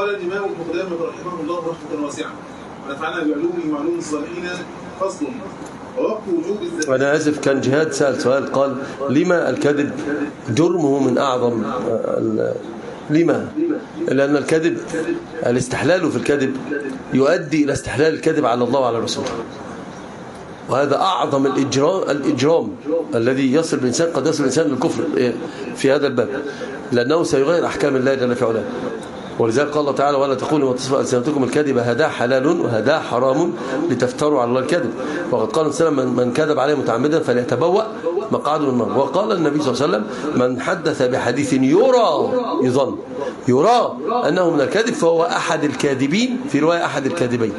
قال الإمام ابن قدامة رحمه الله رحمة واسعة ونفعنا بعلومه وعلوم الصالحين. فصل. ووقت وجوب الزكاة. وأنا آسف، كان جهاد سأل سؤال قال لما الكذب جرمه من أعظم لما؟ لأن الكذب الاستحلال في الكذب يؤدي إلى استحلال الكذب على الله وعلى رسوله، وهذا أعظم الإجرام الذي يصل الإنسان، قد يصل الإنسان للكفر في هذا الباب، لأنه سيغير أحكام الله جل في علاه. ولذلك قال الله تعالى ولا تقولوا ما تصف ألسنتكم الكذب هذا حلال وهذا حرام لتفتروا على الله الكذب. وقد قال السلام من كذب عليه متعمدا فليتبوأ مقعده من النار. وقال النبي صلى الله عليه وسلم من حدث بحديث يرى أنه من الكذب فهو أحد الكاذبين، في رواية أحد الكاذبين.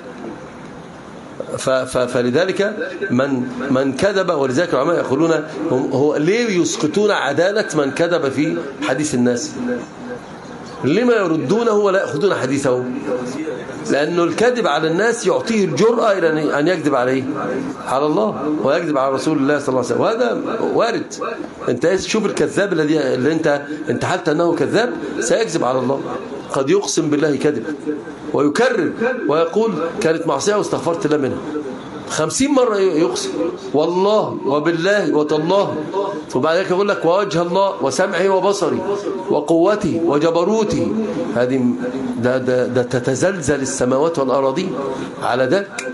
فلذلك من كذب، ولذلك العلماء يقولون هو ليه يسقطون عدالة من كذب في حديث الناس؟ لما يردونه ولا يأخذون حديثه؟ لأنه الكذب على الناس يعطيه الجرأة إلى أن يكذب عليه على الله ويكذب على رسول الله صلى الله عليه وسلم، وهذا وارد. أنت شوف الكذاب اللي أنت حالت أنه كذاب سيكذب على الله، قد يقسم بالله كذب ويكرر ويقول كانت معصية واستغفرت الله منها 50 مرة، يقسم والله وبالله وتالله، وبعد ذلك يقول لك ووجه الله وسمعه وبصري وقوته وجبروته. هذه ده تتزلزل السماوات والأراضين على ذلك.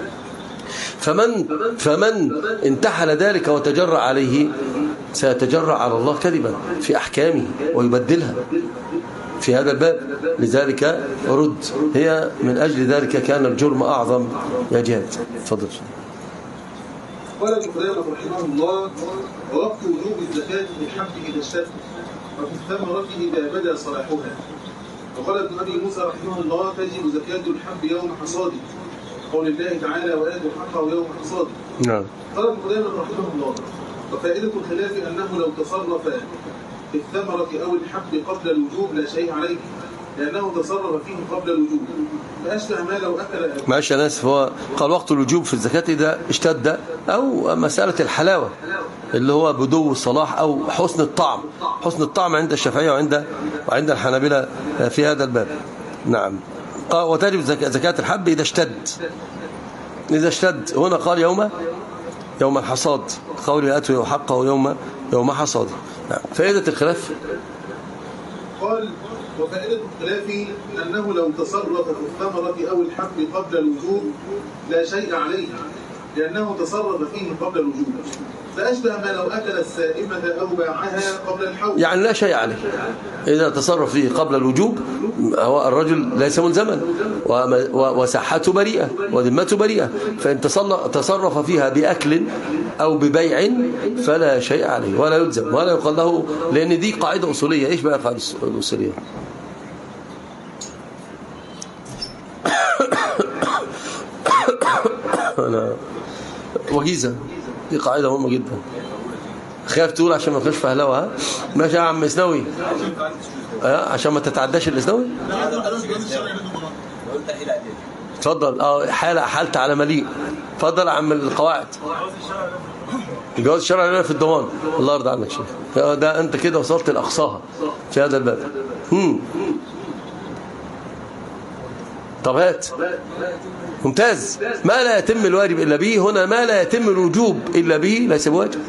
فمن انتحل ذلك وتجرأ عليه سيتجرأ على الله كذبا في أحكامه ويبدلها في هذا الباب. لذلك رد، هي من أجل ذلك كان الجرم أعظم يا جهاد. تفضل. قال ابن قدامة رحمه الله ووقت وجوب الزكاة في الحب إذا اشتد وفي الثمرة إذا بدا صلاحها. وقال ابن أبي موسى رحمه الله تجب زكاة الحب يوم حصاده، قول الله تعالى وآتوا حقه يوم حصاده. نعم. قال ابن قدامة رحمه الله وفائدة الخلاف أنه لو تصرف في الثمرة أو الحب قبل الوجوب لا شيء عليه، لأنه تصرف فيه قبل الوجوب، فأشبه ما لو أكل. معلش أنا آسف، هو قال وقت الوجوب في الزكاة إذا اشتد، أو مسألة الحلاوة اللي هو بدو الصلاح أو حسن الطعم. حسن الطعم عند الشافعية وعند الحنابلة في هذا الباب. نعم. وتجب زكاة الحب إذا اشتد. هنا قال يوم الحصاد، قول آتوا حقه يوم حصاد. نعم. فائدة الخلاف قال وفائدة الخلاف أنه لو تصرف في الثمرة أو الحب قبل الوجوب لا شيء عليه، لأنه تصرف فيه قبل الوجوب، فأشبه ما لو أكل السائمة أو باعها قبل الحول، يعني لا شيء عليه. إذا تصرف فيه قبل الوجوب هو الرجل ليس ملزما وصحته بريئة وذمته بريئة، فإن تصرف فيها بأكل أو ببيع فلا شيء عليه ولا يلزم ولا يقال له، لأن دي قاعدة أصولية. إيش بقى قاعدة الأصولية؟ أنا وجيزة، دي قاعدة مهمة جدا. خايف تقول عشان ما تخش في هلاوة. ماشي يا عم اسنوي، عشان ما تتعداش الاسنوي. اتفضل. حالت على مليء. اتفضل يا عم القواعد. الجواز الشرعي في الضمان. الله يرضى عنك شيخ، ده انت كده وصلت لاقصاها في هذا الباب. طب هات. ممتاز. ما لا يتم الواجب إلا به، هنا ما لا يتم الوجوب إلا به ليس بواجب.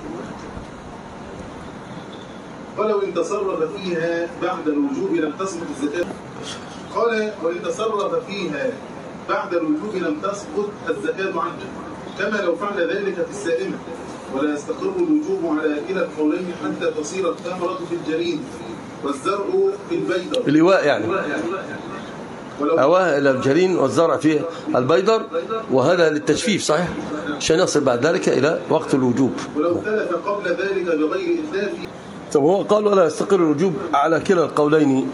ولو إن تصرف فيها بعد الوجوب لم تسقط الزكاة. قال وإن تصرف فيها بعد الوجوب لم تسقط الزكاة عنه، كما لو فعل ذلك في السائمة، ولا يستقر الوجوب على كلا القولين حتى تصير الثمرة في الجريد والزرع في البيضة. اللواء يعني أواه إلى الجرين والزرع في البيضر، وهذا للتجفيف صحيح، عشان يصل بعد ذلك إلى وقت الوجوب. ولو تلف قبل ذلك بغير إتلاف. طب هو قال ولا يستقر الوجوب على كلا القولين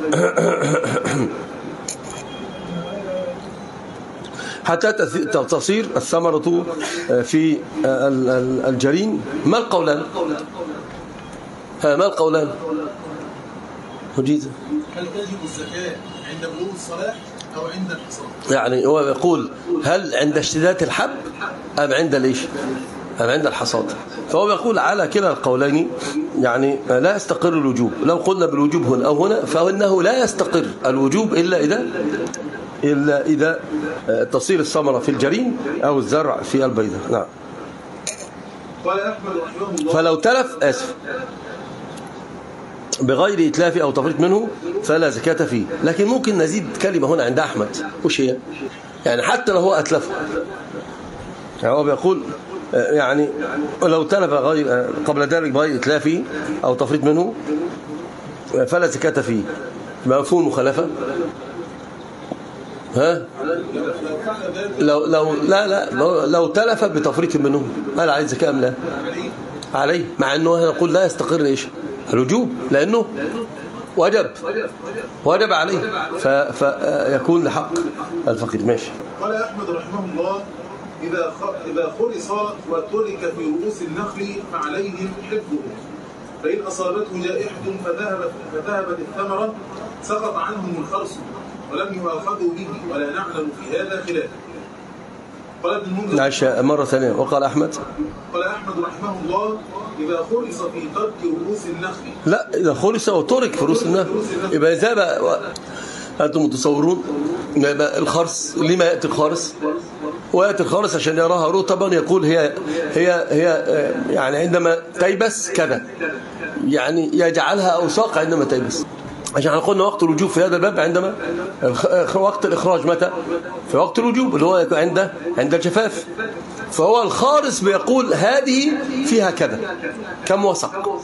حتى تصير الثمرة في الجرين. ما القولان؟ ما القولان؟ وجيزة. هل تجب الزكاة عند بلوغ الصلاح أو عند الحصاد؟ يعني هو يقول هل عند اشتداد الحب أم عند ليش؟ عند الحصاد. فهو يقول على كلا القولين يعني لا يستقر الوجوب. لو قلنا بالوجوب هنا أو هنا فإنه لا يستقر الوجوب إلا إذا تصير الثمرة في الجرين أو الزرع في البيضة. نعم. قال أحمد رحمه الله فلو تلف بغير إتلاف أو تفريط منه فلا زكاة فيه. لكن ممكن نزيد كلمة هنا عند أحمد، وش هي؟ يعني حتى لو هو أتلفه، يعني هو بيقول يعني لو تلف قبل ذلك بغير إتلاف أو تفريط منه فلا زكاة فيه. مفهوم المخالفة؟ ها؟ لو تلف بتفريط منه هل عليه زكاة أم لا؟ عليه، مع أنه نقول لا يستقر إيش؟ الوجوب، لأنه وجب عليه فيكون لحق الفقير. ماشي. قال أحمد رحمه الله إذا خلص وترك في رؤوس النخل فعليهم حفظه، فإن أصابته جائحة فذهبت الثمرة سقط عنهم الخرص ولم يؤاخذوا به ولا نعلم في هذا خلاف. قال ابن المنذر نعيش مرة ثانية. وقال أحمد رحمه الله إذا خلص في ترك رؤوس النخل. لا، إذا خلص وترك في رؤوس النخل يبقى إذا بقى أنتم متصورون يبقى الخرص. لما يأتي الخرص؟ ويأتي الخرص عشان يراها رطبا يقول هي يعني عندما تيبس كذا، يعني يجعلها أوساق عندما تيبس. عشان قلنا وقت الوجوب في هذا الباب عندما وقت الإخراج متى؟ في وقت الوجوب اللي هو عند الجفاف. فهو الخارص بيقول هذه فيها كذا كم وسق.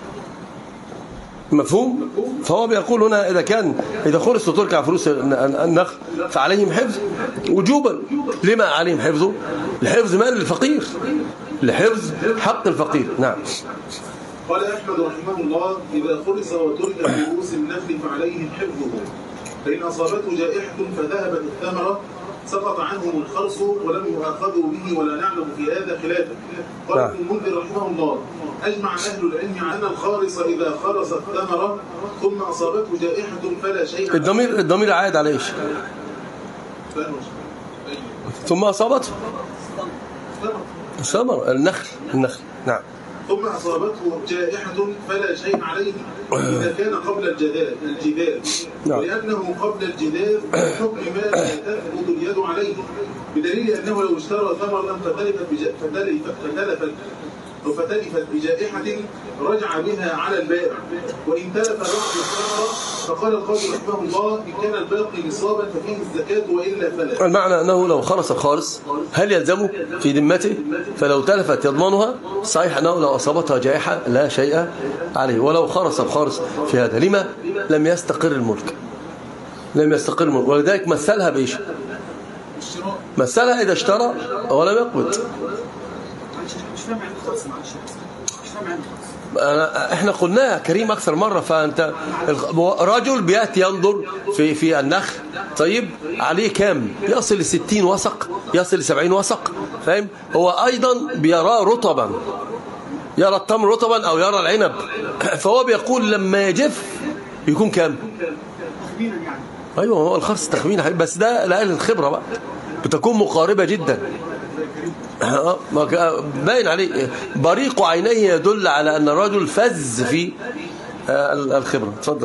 مفهوم؟ فهو بيقول هنا إذا خلص وترك على فروس النخل فعليهم حفظ وجوبا. لما عليهم حفظه؟ لحفظ مال الفقير، لحفظ حق الفقير. نعم. قال أحمد رحمه الله إذا خلص وترك في رؤوس النخل فعليهم حفظه، فإن أصابته جائحة فذهبت الثمرة سقط عنهم الخرص ولم يؤاخذوا به ولا نعلم في هذا خلافا. قال ابن المنذر رحمه الله أجمع أهل العلم على أن الخارص إذا خرص الثمرة ثم أصابته جائحة فلا شيء. الضمير عائد على إيش؟ ثم أصابته ثمرة النخل. نعم. ثم أصابته جائحة فلا شيء عليه إذا كان قبل الجذاذ، ولأنه قبل الجذاذ حكم ما لا تثبت اليد عليه، بدليل أنه لو اشترى ثمرا فتلفت بجائحة رجع بها على البائع، وإن تلف بعض الثمرة فقال القاضي رحمه الله إن كان الباقي نصابا ففيه الزكاة وإلا فلا. المعنى أنه لو خرص الخارص هل يلزمه في ذمته؟ فلو تلفت يضمنها. صحيح أنه لو أصابتها جائحة لا شيء عليه. ولو خرص الخارص في هذا لما لم يستقر الملك، ولذلك مثلها بإيش؟ مثلها إذا اشترى ولم يقبض. احنا قلناها كريم اكثر مره. فانت رجل بياتي ينظر في النخل، طيب عليه كام؟ يصل ل60 وسق، يصل ل70 وسق، فاهم؟ هو ايضا بيراه رطبا، يرى التمر رطبا او يرى العنب. فهو بيقول لما يجف يكون كام؟ ايوه هو الخرص تخمين حبيب، بس ده لاهل الخبره بقى بتكون مقاربه جدا. باين عليه بريق عينيه يدل على أن الرجل فز في الخبرة. تفضل.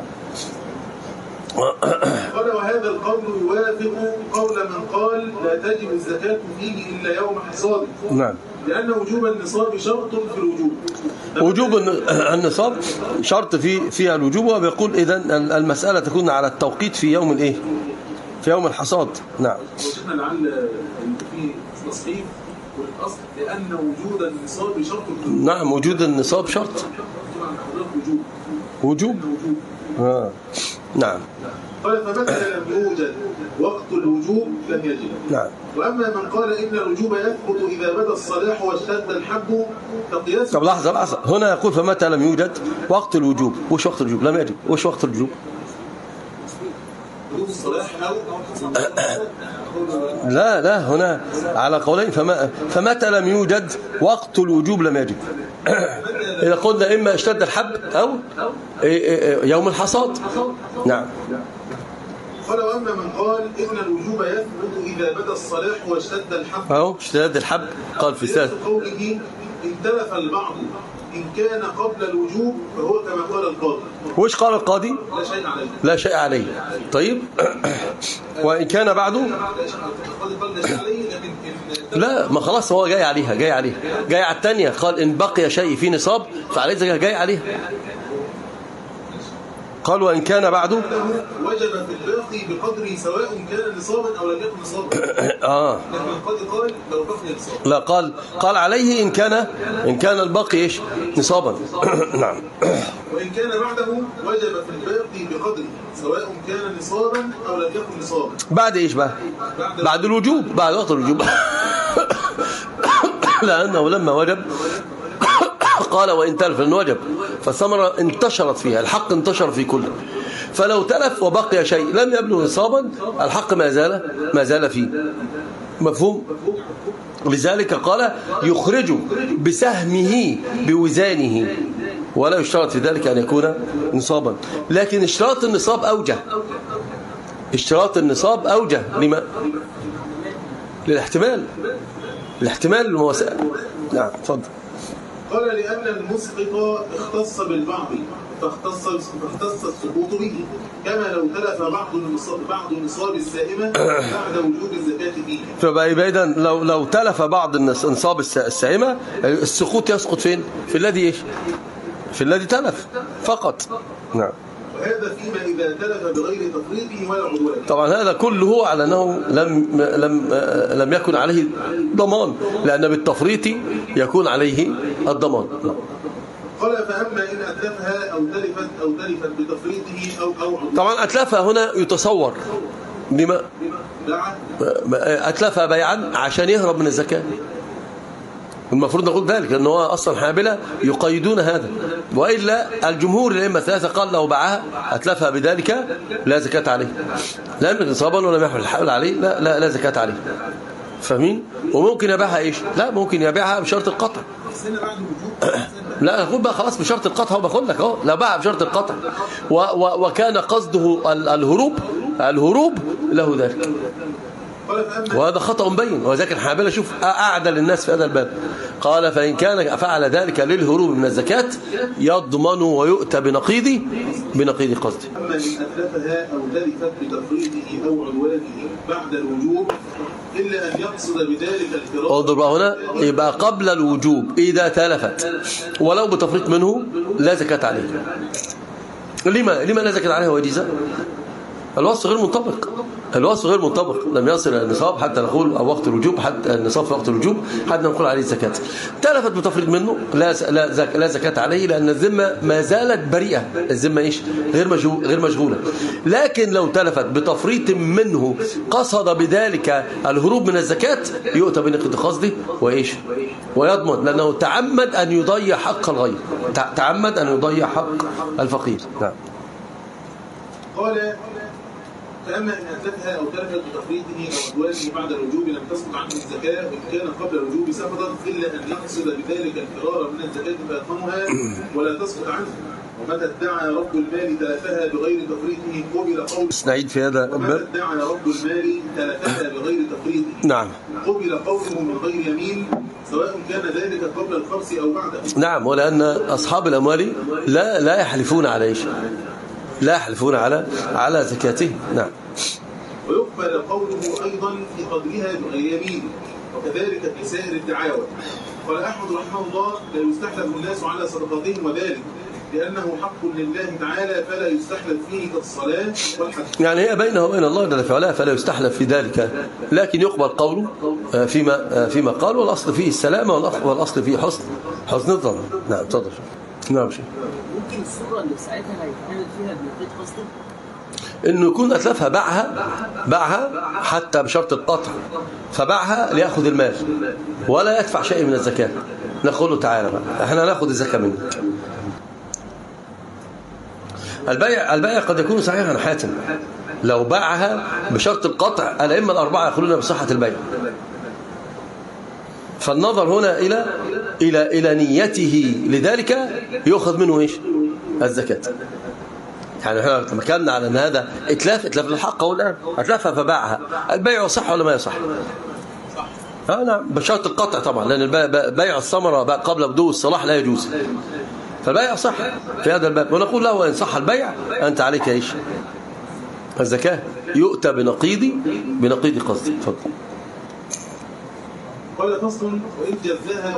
قال وهذا القول يوافق قول من قال لا تجب الزكاة فيه إلا يوم حصاده. نعم. لأن وجوب النصاب شرط في الوجوب. وجوب النصاب شرط في الوجوب. وبيقول إذن المسألة تكون على التوقيت في يوم الإيه؟ في يوم الحصاد. نعم. وشفنا لعل في تصحيح والأصل لأن وجود النصاب شرط. نعم وجود النصاب شرط. وجوب. نعم. قال فمتى لم يوجد وقت الوجوب لم يجب. نعم. وأما من قال إن الوجوب يثبت إذا بدا الصلاح واشتد الحب فقياس. طب لحظة هنا يقول فمتى لم يوجد وقت الوجوب. وش وقت الوجوب؟ لم يجب. وش وقت الوجوب؟ لا هنا على قولين. فمتى لم يوجد وقت الوجوب لم يجب. إذا قلنا إما اشتد الحب أو يوم الحصاد. نعم. قال وأما من قال إن الوجوب يثبت إذا بدا الصلاح واشتد الحب. أهو اشتد الحب قال في سنة قوله إن تلف البعض إن كان قبل الوجوب فهو كما قال القاضي. وش قال القاضي؟ لا شيء عليه. لا شيء عليه. طيب وإن كان بعده القاضي قال لا شيء عليه لكن لا، ما خلاص هو جاي عليها جاي على الثانية. قال إن بقي شيء في نصاب فعليه زكاة، جاي عليها. قال وإن كان بعده وجب في الباقي بقدره سواء كان نصابا أو لم يكن نصابا. لكن القاضي قال لو بقي نصابا. لا، قال عليه إن كان الباقي إيش نصابا. نعم. وإن كان بعده وجب في الباقي بقدره سواء كان نصابا أو لم يكن نصابا. بعد إيش بقى؟ بعد الوجوب، بعد وقت الوجوب. لأنه لما وجب قال وإن تلف، لأنه وجب فالثمرة انتشرت فيها، الحق انتشر في كله. فلو تلف وبقي شيء لم يبلغ نصابا الحق ما زال فيه. مفهوم؟ لذلك قال يخرج بسهمه بوزانه، ولا يشترط في ذلك أن يكون نصابا. لكن اشتراط النصاب أوجه لما؟ للاحتمال المواساة. نعم تفضل. قال لأن المسقط اختص بالبعض فاختص السقوط به، كما لو تلف بعض نصاب السائمة بعد وجوب الزكاة فيه. فبقى إذا لو تلف بعض نصاب السائمة السقوط يسقط فين؟ في الذي إيش؟ في الذي تلف فقط. نعم. وهذا فيما إذا تلف بغير تفريطه ولا عدوان. طبعا هذا كله على أنه لم يكن عليه ضمان، لأن بالتفريط يكون عليه الضمان. قال فأما إن أتلفها أو تلفت بتفريطه أو عدوان. طبعا أتلفها هنا يتصور لما أتلفها بيعا عشان يهرب من الزكاة. المفروض نقول ذلك لأنه هو أصلا حنابلة يقيدون هذا، وإلا الجمهور الأئمة الثلاثة قال لو باعها أتلفها بذلك لا زكاة عليه، لا يملك نصابا ولا يحمل الحول عليه، لا زكاة عليه. فاهمين؟ وممكن يبيعها إيش؟ لا، ممكن يبيعها بشرط القطع. لا أقول بقى خلاص بشرط القطع، وبقول لك أهو لا باع بشرط القطع وكان قصده الهروب له ذلك، وهذا خطأ بين. وذلك الحنابلة شوف أعدل الناس في هذا الباب، قال فإن كان فعل ذلك للهروب من الزكاة يضمن ويؤتى بنقيض قصده. أما إن أتلفها أو تلفت بتفريطه أو عدوانه بعد الوجوب إلا أن يقصد بذلك الفراق. انظر بقى هنا، يبقى قبل الوجوب إذا تلفت ولو بتفريط منه لا زكاة عليه. لما لا زكاة عليه وجيزة؟ الوصف غير منطبق، لم يصل النصاب حتى نقول وقت الوجوب، حتى النصاب في وقت الوجوب حتى نقول عليه الزكاة. تلفت بتفريط منه لا زكاة عليه، لأن الذمة ما زالت بريئة، الذمة إيش؟ غير مشغولة. لكن لو تلفت بتفريط منه قصد بذلك الهروب من الزكاة يؤتى بنقيض قصده وإيش؟ ويضمن، لأنه تعمد أن يضيع حق الغير، تعمد أن يضيع حق الفقير. نعم. قال فأما إن أتلفها أو تلفت بتفريطه أو عدوانه بعد الوجوب لم تسقط عنه الزكاة، وإن كان قبل الوجوب سقطت إلا أن يقصد بذلك الفرار من الزكاة فيضمنها ولا تسقط عنه. ومتى ادعى رب المال تلفها بغير تفريطه قبل قوله. نعيد في هذا الباب. ومتى ادعى رب المال تلفها بغير تفريطه. نعم. قبل قوله من غير يمين سواء كان ذلك قبل الخرص أو بعده. نعم، ولأن أصحاب الأموال لا يحلفون على إيش؟ لا يحلفون على زكاته. نعم. ويقبل قوله أيضا في قدرها بغير يمين، وكذلك في سائر الدعاوى. قال أحمد رحمه الله لا يستحلف الناس على صدقاتهم وذلك لأنه حق لله تعالى فلا يستحلف فيه كالصلاة والحج. يعني هي بينه وبين الله جل وعلا فلا يستحلف في ذلك، لكن يقبل قوله فيما قال، والأصل فيه السلامة والأصل فيه حسن الظن. نعم تفضل. نعم شيء. ممكن الصورة اللي في ساعتها هيتعمل فيها بنقيض قصده؟ إنه يكون أتلفها باعها حتى بشرط القطع، فباعها ليأخذ المال ولا يدفع شيء من الزكاة. نقول له تعالى بقى احنا ناخذ الزكاة منك. البيع قد يكون صحيحا حاتم لو باعها بشرط القطع. الأئمة الأربعة يقولون بصحة البيع، فالنظر هنا إلى نيته، لذلك يؤخذ منه إيش؟ الزكاة. يعني احنا تمكنا على ان هذا اتلاف للحق اهو الان، اتلفها فباعها، البيع يصح ولا ما يصح؟ نعم بشرط القطع طبعا، لان بيع الثمره قبل بدو الصلاح لا يجوز، فالبيع صح في هذا الباب. ونقول له ان صح البيع انت عليك ايش؟ الزكاه، يؤتى بنقيض قصد. اتفضل. قال فصل: وإن جزاها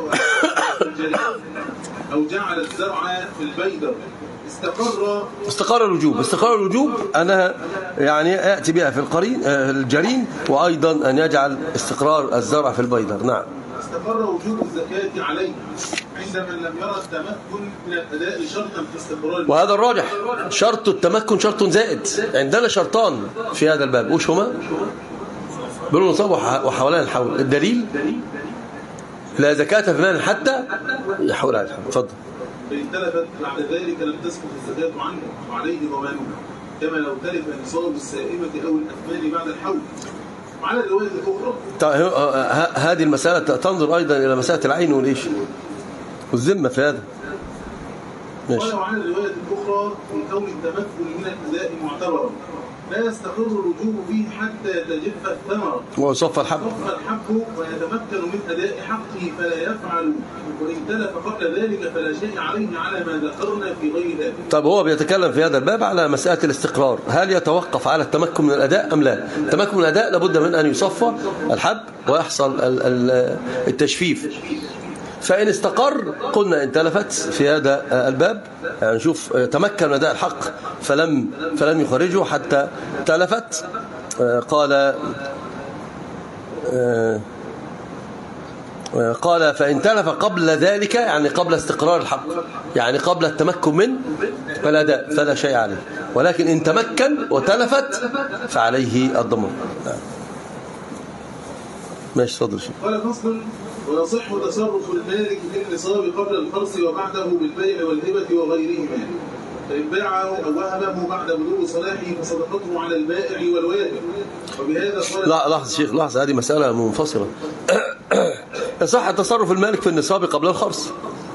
أو جعل الزرع في البيدر استقر الوجوب أنها يعني يأتي بها في الجرين، وأيضا أن يجعل استقرار الزرع في البيدر. نعم. استقر وجوب الزكاة عليه عند من لم يرى التمكن من الأداء شرطا في استقرار، وهذا الراجح، شرط التمكن شرط زائد. عندنا شرطان في هذا الباب، وش هما؟ بلو نصاب وحوالين الحول. الدليل: لا زكاة في مال حتى يحول على الحول. اتفضل. فإن تلفت بعد ذلك لم تسقط الزكاة عنه وعليه ضمانها، كما لو تلف نصاب السائمة أو الأثمان بعد الحول. وعلى الرواية الأخرى هذه المسألة تنظر أيضا إلى مسألة العين والإيش والذمة في هذا. ماشي. وعلى الرواية الأخرى في كون التمكن من الأداء معتبرا لا يستقر الوجوب فيه حتى تجف الثمرة ويصفى الحب ويتمكن من أداء حقه فلا يفعل، وإن تلف قبل ذلك فلا شيء عليه على ما ذكرنا في غير ذلك. طب هو بيتكلم في هذا الباب على مسألة الاستقرار، هل يتوقف على التمكن من الأداء أم لا؟ التمكن من الأداء لابد من أن يصفى الحب ويحصل التجفيف. فإن استقر قلنا إن تلفت في هذا الباب، يعني نشوف تمكن من أداء الحق فلم يخرجه حتى تلفت. قال فإن تلف قبل ذلك، يعني قبل استقرار الحق، يعني قبل التمكن من الأداء، فلا شيء عليه. ولكن إن تمكن وتلفت فعليه الضمان. ماشي. تفضل. قال فصل: ويصح تصرف المالك في النصاب قبل الخرص وبعده بالبيع والهبة وغيرهما، فإن باعه أو وهبه بعد بلوغ صلاحه فصدقته على البائع والواهب. وبهذا قال لا لحظة شيخ، لحظة، هذه مسألة منفصلة. يصح تصرف المالك في النصاب قبل الخرص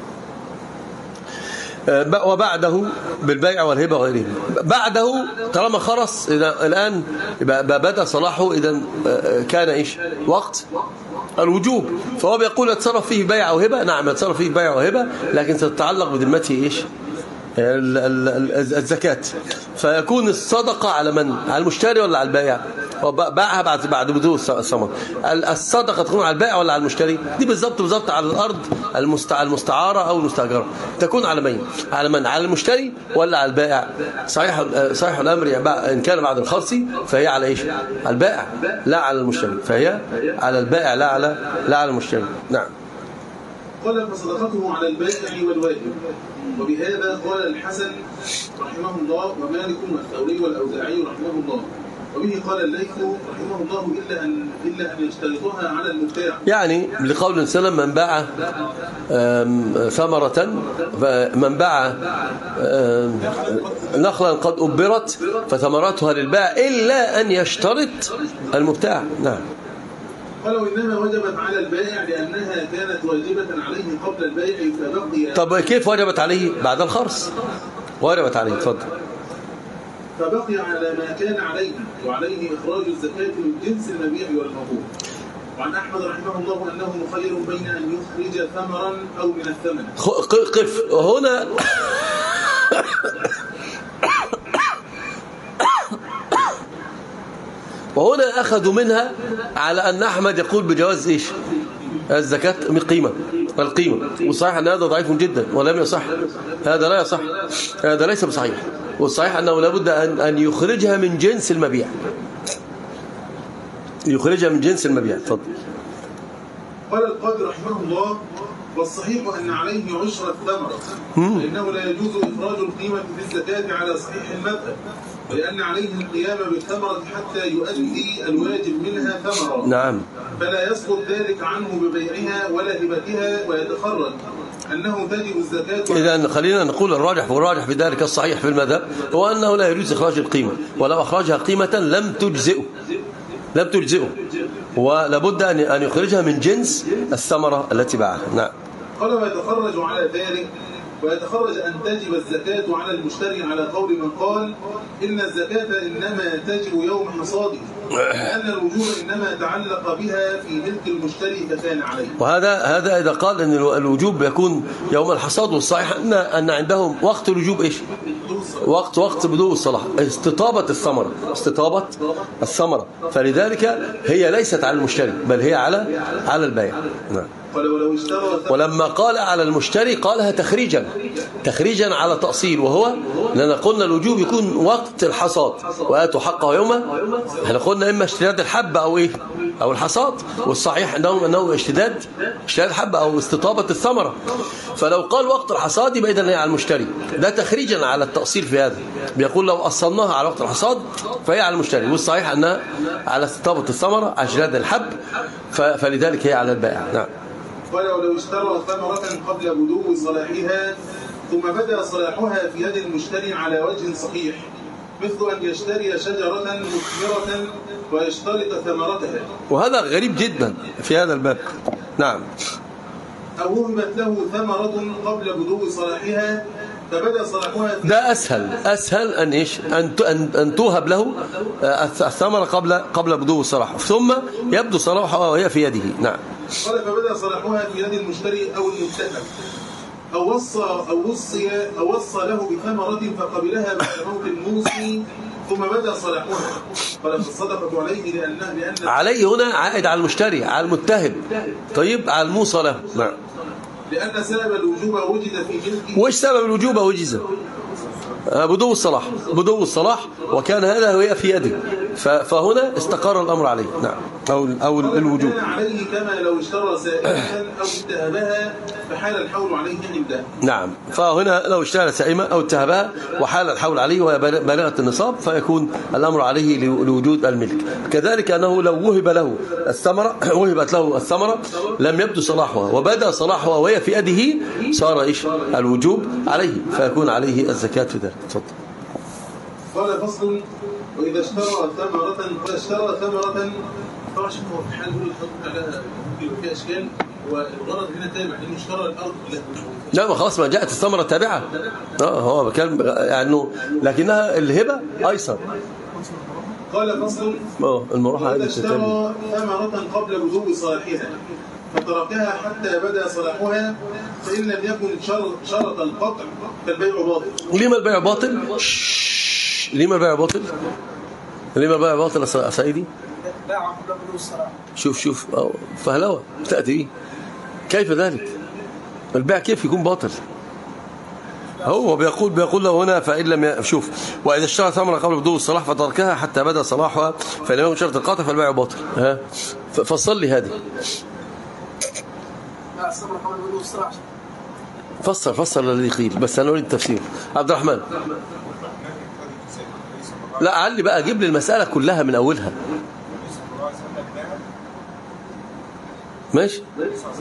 وبعده بالبيع والهبة وغيرهما. بعده طالما خرص الآن بدأ صلاحه، إذا كان إيش وقت الوجوب، فهو بيقول يتصرف فيه بيع أو هبة. نعم يتصرف فيه بيع وهبة، لكن تتعلق بذمته إيش الزكاة. فيكون الصدقة على من؟ على المشتري ولا على البائع؟ باعها بعد بدو الثمر. الصدقة تكون على البائع ولا على المشتري؟ دي بالضبط على الأرض المستعارة أو المستأجرة تكون على مين؟ على من؟ على المشتري ولا على البائع؟ صحيح الأمر إن كان بعد الخرص فهي على إيش؟ على البائع لا على المشتري، فهي على البائع لا على المشتري. نعم. قال فصدقته على البائع والواهب. وبهذا قال الحسن رحمه الله ومالك والثوري والأوزاعي رحمه الله. وبه قال الليث رحمه الله إلا أن يشترطها على المبتاع، يعني لقول سلم من باع ثمرة، من باع نخلا قد أبرت فثمرتها للبائع إلا أن يشترط المبتاع. نعم. قال وإنما وجبت على البائع لأنها كانت واجبة عليه قبل البيع فبقي. طب كيف وجبت عليه بعد الخرص؟ وجبت عليه. تفضل. فبقي على ما كان عليه، وعليه إخراج الزكاة من جنس المبيع والمبيع. وعن أحمد رحمه الله أنه مخير بين أن يخرج ثمرا أو من الثمن. قف هنا. وهنا أخذوا منها على أن أحمد يقول بجواز إيش الزكاة القيمة، والصحيح أن هذا ضعيف جدا ولم يصح. هذا لا يصح، هذا ليس بصحيح. والصحيح أنه لابد أن يخرجها من جنس المبيع، يخرجها من جنس المبيع. تفضل. قال القاضي رحمه الله والصحيح أن عليه عشر الثمرة، فإنه لا يجوز إخراج القيمة في الزكاة على صحيح المذهب، ولأن عليه القيام بالثمرة حتى يؤدي الواجب منها ثمرة. نعم. فلا يسقط ذلك عنه ببيعها ولا هبتها، ويتخرج أنه تجب الزكاة. إذا خلينا نقول الراجح في ذلك الصحيح في المذهب هو أنه لا يجوز إخراج القيمة، ولو أخرجها قيمة لم تجزئه، ولابد أن يخرجها من جنس الثمرة التي باعها. نعم. قال ويتخرج على ذلك ويتخرج أن تجب الزكاة على المشتري على قول من قال إن الزكاة إنما تجب يوم حصاده، لأن الوجوب إنما تعلق بها في ملك المشتري فكان عليه. وهذا إذا قال أن الوجوب يكون يوم الحصاد، والصحيح أن عندهم وقت الوجوب إيش؟ وقت بدو الصلاح، استطابة الثمرة، فلذلك هي ليست على المشتري بل هي على البائع. نعم. ولما قال على المشتري قالها تخريجا على تأصيل، وهو لأن قلنا الوجوب يكون وقت الحصاد، وآتوا حقه يوم، احنا قلنا إما اشتداد الحب أو إيه أو الحصاد، والصحيح أنه اشتداد الحب أو استطابة الثمرة. فلو قال وقت الحصاد يبقى إذن هي على المشتري، ده تخريجا على التأصيل في هذا، بيقول لو أصلناها على وقت الحصاد فهي على المشتري، والصحيح أنها على استطابة الثمرة على اشتداد الحب، فلذلك هي على البائع. نعم. ولو اشترى ثمرة قبل بدو صلاحها ثم بدأ صلاحها في يد المشتري على وجه صحيح، مثل أن يشتري شجرة مثمرة ويشترط ثمرتها، وهذا غريب جدا في هذا الباب. نعم. أو وهبت له ثمرة قبل بدو صلاحها فبدأ صلاحها ده أسهل أن إيش أن توهب له الثمرة قبل بدو صلاحه، ثم يبدو صلاحها وهي في يده. نعم. قال فبدأ صلاحها في يد المشتري أو المتهم، أو وصى له بثمرة فقبلها بعد موت الموصي ثم بدأ صلاحها، قال فالصدقة عليه لأن عليه هنا عائد على المشتري، على المتهم، طيب على الموصى له. نعم. لأن سبب الوجوب وجد في ملكه. وش سبب الوجوب وجد؟ بدو الصلاح، وكان هذا هو في يده، فهنا استقر الأمر عليه. نعم. أو الوجوب عليه كما لو اشترى سائمة أو اتهبها فحال الحول عليه عنده. نعم. فهنا لو اشترى سائمة أو اتهبها وحال الحول عليه وهي بالغة النصاب فيكون الأمر عليه لوجود الملك. كذلك أنه لو وهبت له الثمرة لم يبدو صلاحها وبدأ صلاحها وهي في يده صار إيش الوجوب عليه، فيكون عليه الزكاة في ذلك. تفضل. قال فصل: وإذا اشترى ثمرة طبعا هو في حال على ممكن في أشكال، والغرض هنا تابع لأنه اشترى الأرض كلها. لا ما خلاص ما جاءت الثمرة تابعة. هو بكلم يعني لكنها الهبة أيسر. قال فصل: وإذا اشترى ثمرة قبل بدو صلاحها فتركها حتى بدأ صلاحها فإن لم يكن شرط القطع فالبيع باطل. لما البيع باطل؟ لما البيع باطل يا سيدي؟ شوف فهلوة تأتي به. كيف ذلك؟ البيع كيف يكون باطل؟ هو بيقول له هنا فإن لم شوف وإذا اشترى ثمرة قبل بدو الصلاح فتركها حتى بدأ صلاحها فإن لم يكن شرط القطع فالبيع باطل. فصل لي هذه. فصل الذي قيل، بس أنا أريد التفسير. عبد الرحمن لا علي بقى جيب لي المسألة كلها من أولها. ماشي.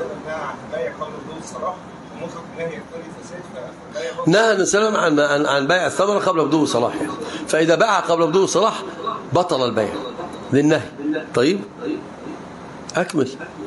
نهى السلام عن بيع الثمرة قبل بدو صلاح، فإذا باعها قبل بدو صلاح بطل البيع للنهي. طيب أكمل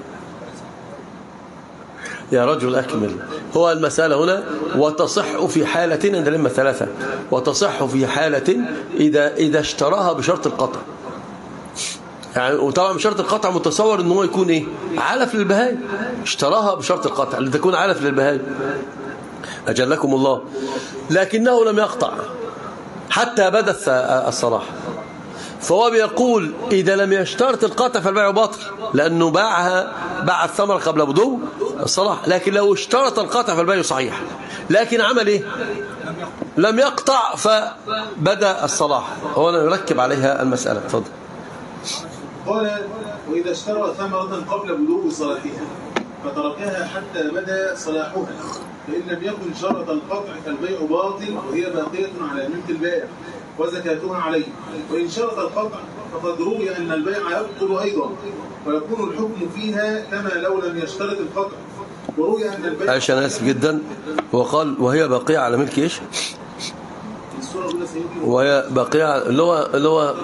يا رجل أكمل. هو المسألة هنا وتصح في حالة عند الأئمة الثلاثة، وتصح في حالة إذا اشتراها بشرط القطع. يعني وطبعا بشرط القطع متصور ان هو يكون ايه علف للبهاي، اشتراها بشرط القطع لتكون علف للبهاي اجلكم الله، لكنه لم يقطع حتى بدا الصلاح، فهو بيقول اذا لم يشترط القطع فالبيع باطل لانه باع الثمره قبل بدو الصلاح، لكن لو اشترط القطع فالبيع صحيح، لكن عمل ايه لم يقطع فبدا الصلاح. هو نركب عليها المسألة. تفضل. قال: وإذا اشترى ثمرة قبل بدو صلاحها فتركها حتى بدا صلاحها فإن لم يكن شرط القطع فالبيع باطل وهي باقية على ملك البائع وزكاتها عليه، وإن شرط القطع فقد روي أن البيع يبطل أيضا ويكون الحكم فيها كما لو لم يشترط القطع، وروي أن البيع عايش أنا آسف جدا. وقال وهي باقية على ملك إيش؟ وهي باقية اللي هو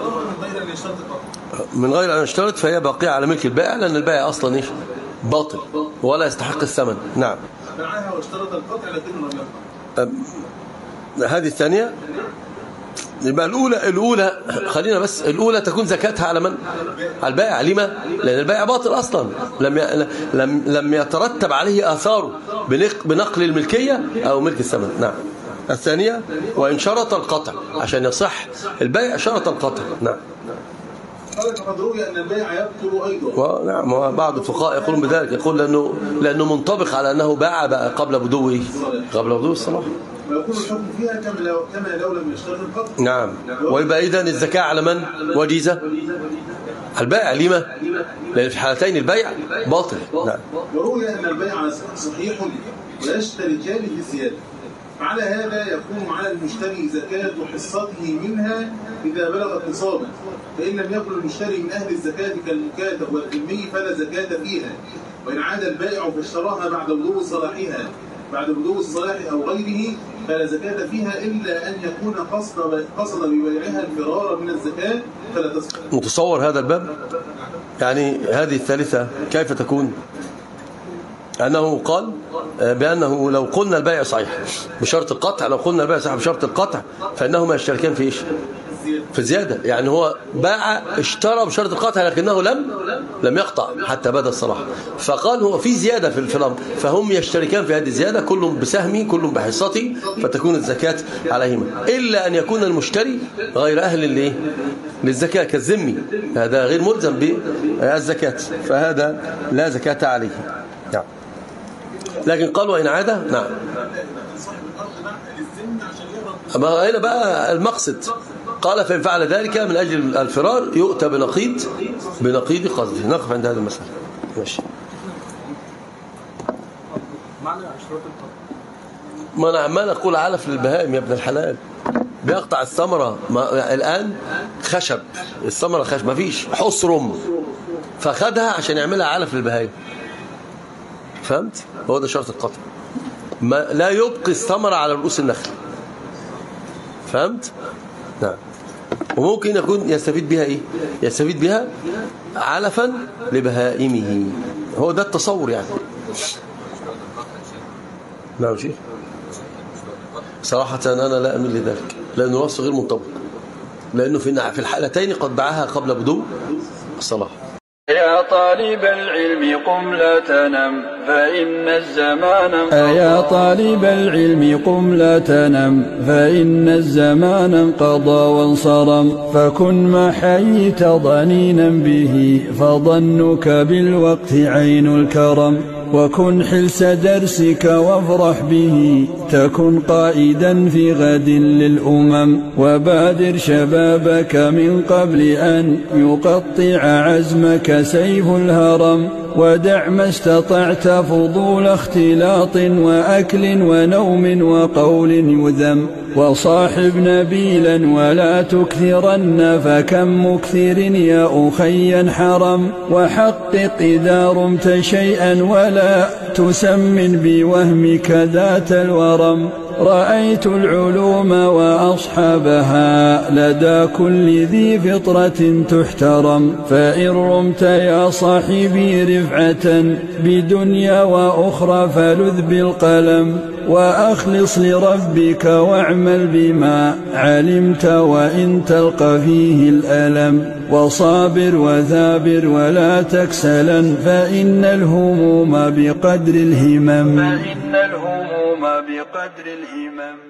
من غير أن يشترط، فهي باقية على ملك البائع لأن البائع أصلا إيش باطل ولا يستحق الثمن. نعم. باعها واشترط القطع لكنه لم يقطع. هذه الثانية. يبقى الأولى خلينا بس، الأولى تكون زكاتها على من؟ على البائع. لما؟ لأن البائع باطل أصلا، لم يترتب عليه آثاره بنقل الملكية أو ملك الثمن. نعم. الثانية وإن شرط القطع، عشان يصح البيع شرط القطع. نعم. فقد روي أن البيع يبطل أيضا. نعم. بعض الفقهاء يقولون بذلك، يقول لأنه منطبق على أنه باع بقى قبل بدوه الصلاح. ويكون الحكم فيها كما لو لم يشترط القطع. نعم. ويبقى إذن الزكاة على من؟ وجيزة البائع. لما؟ لأن في حالتين البيع باطل. نعم. وروي أن البيع صحيح ويشتركان في الزيادة، على هذا يكون على المشتري زكاة حصته منها إذا بلغت نصابا، فإن لم يكن المشتري من أهل الزكاة كالمكاتب والذمي فلا زكاة فيها. وإن عاد البائع فاشتراها بعد بدو الصلاح أو غيره فلا زكاة فيها، إلا أن يكون قصد ببيعها الفرار من الزكاة فلا تسقط. متصور هذا الباب؟ يعني هذه الثالثة كيف تكون؟ أنه قال بأنه لو قلنا البيع صحيح بشرط القطع، لو قلنا البيع صحيح بشرط القطع فإنهما يشتركان في إيش؟ في زيادة. يعني هو باع اشترى بشرط القطع لكنه لم يقطع حتى بدا الصلاح، فقال هو في زيادة في الأمر، فهم يشتركان في هذه الزيادة، كل بسهمي كل بحصتي، فتكون الزكاة عليهما، إلا أن يكون المشتري غير أهل للزكاة كالذمي، هذا غير ملزم بالزكاة، فهذا لا زكاة عليه. نعم. لكن قال وإن عاد. نعم. أما هنا بقى المقصد، قال فإن فعل ذلك من أجل الفرار يؤتى بنقيض قصده. نقف عند هذا المسألة. ماشي. ما أنا عمال أقول علف للبهائم يا ابن الحلال، بيقطع الثمرة الآن خشب، الثمرة خشب، ما فيش حصرم، فخدها عشان يعملها علف للبهائم. فهمت؟ هو ده شرط القطع، لا يبقي الثمرة على رؤوس النخل. فهمت؟ نعم. وممكن يكون يستفيد بها ايه؟ يستفيد بها علفا لبهائمه، هو ده التصور يعني. نعم شيخ. صراحة أنا لا أميل لذلك، لأنه الوصف غير منطبق، لأنه في الحالتين قد باعها قبل بدو الصلاح. يا طالب العلم قم لا تنم فإن الزمان يا طالب العلم قم لا تنم فإن الزمان انقضى وانصرم، فكن ما حييت ضنينا به فظنك بالوقت عين الكرم، وكن حلس درسك وافرح به تكن قائدا في غد للأمم، وبادر شبابك من قبل أن يقطع عزمك سيف الهرم، ودع ما استطعت فضول اختلاط وأكل ونوم وقول يذم، وصاحب نبيلا ولا تكثرن فكم مكثر يا أخي حرم، وحقق إذا رمت شيئا ولا تسمن بوهمك ذات الورم، رأيت العلوم وأصحابها لدى كل ذي فطرة تحترم، فإن رمت يا صاحبي رفعة بدنيا وأخرى فلذ بالقلم، وأخلص لربك واعمل بما علمت وإن تلقى فيه الألم، وصابر وثابر ولا تكسلا فإن الهموم بقدر الهمم.